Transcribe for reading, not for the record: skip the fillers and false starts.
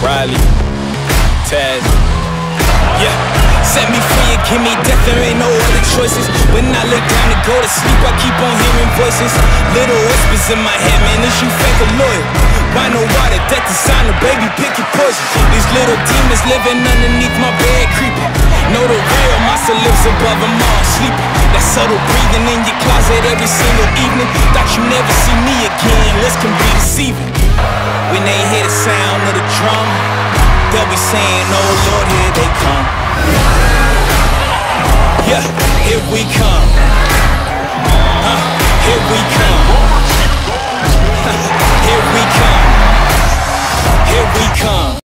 Riley, Taz. Yeah, set me free and give me death, there ain't no other choices. When I look down to go to sleep, I keep on hearing voices. Little whispers in my head, man, is you fake or loyal? Why no water, death is sign, baby, pick your poison. These little demons living underneath my bed creeping. Know the real monster lives above them all sleeping. That subtle breathing in your closet every single evening. Thought you never see me again, this can be deceiving. When they hear the sound of the drum, they'll be saying, oh Lord, here they come. Yeah, here we come. Here we come. Here we come. Here we come.